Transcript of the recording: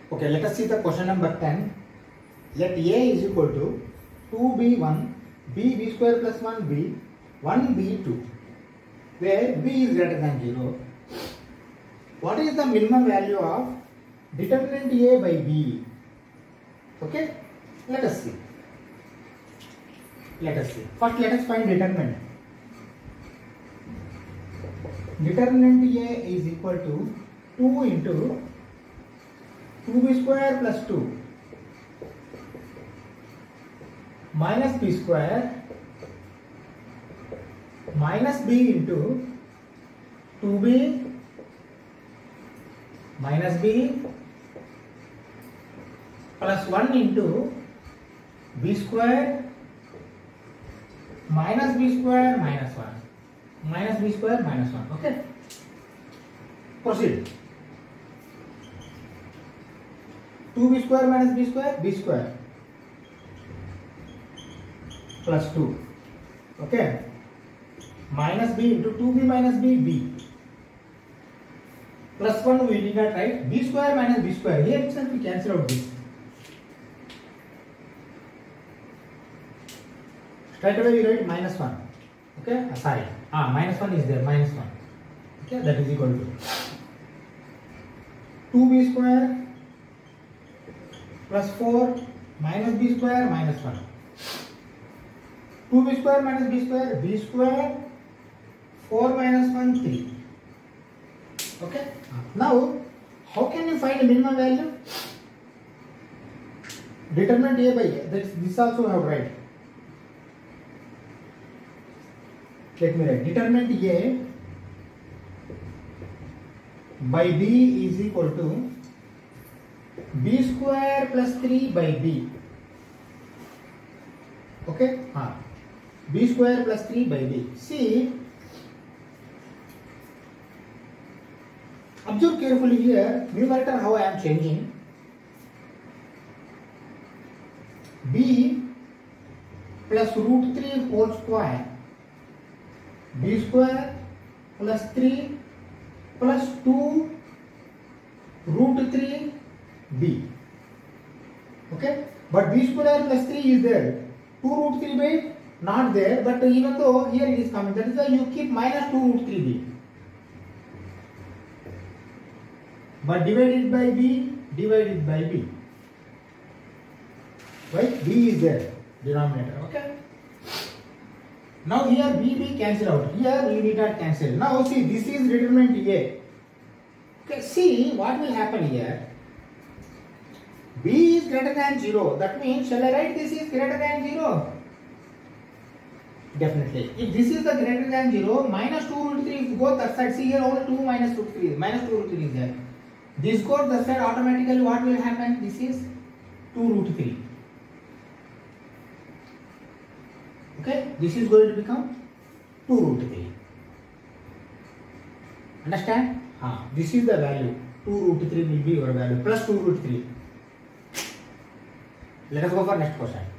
Okay, let us see the question number 10. Let A is equal to 2B1, B square plus 1B, 1B2, where B is greater than 0. What is the minimum value of determinant A by B? Okay, let us see. First, let us find determinant. Determinant A is equal to 2 into 2B square plus 2 minus B square minus B into 2B minus B plus 1 into B square minus B square minus 1 minus B square minus 1. Okay, proceed. 2B square minus B square plus 2. Okay, minus B into 2B minus B plus 1 we need not write. B square minus B square, here itself we cancel out this. Straight away we write minus 1. Okay, minus 1 is there, minus 1. Okay, that is equal to 2B square plus 4 minus B square minus 1. 2B square minus B square, 4 minus 1, 3. Okay, now how can you find the minimum value? Determinant A by A, this also have right. Let me write determinant A by B is equal to B square plus 3 by B. Okay, B square plus 3 by B. See, observe carefully here, numerator how I am changing. B plus root 3 whole square, B square plus 3 plus 2 root 3 B. Okay, but B square plus 3 is there. 2 root 3 by not there, but even though here it is coming, that is why you keep minus 2 root 3B. But divided by B. Right? B is there, denominator. Okay. Now here B cancel out. Here you need not cancel. Now see, this is determinant A. Okay, see what will happen here. B is greater than 0. That means, shall I write this is greater than 0? Definitely. If this is the greater than 0, minus 2 root 3, if you go that side, see here only 2 minus root 3, minus 2 root 3 is there. This goes that side, automatically what will happen? This is 2 root 3. Okay, this is going to become 2 root 3. Understand? This is the value. 2 root 3 will be your value, plus 2 root 3. Let us go for next question.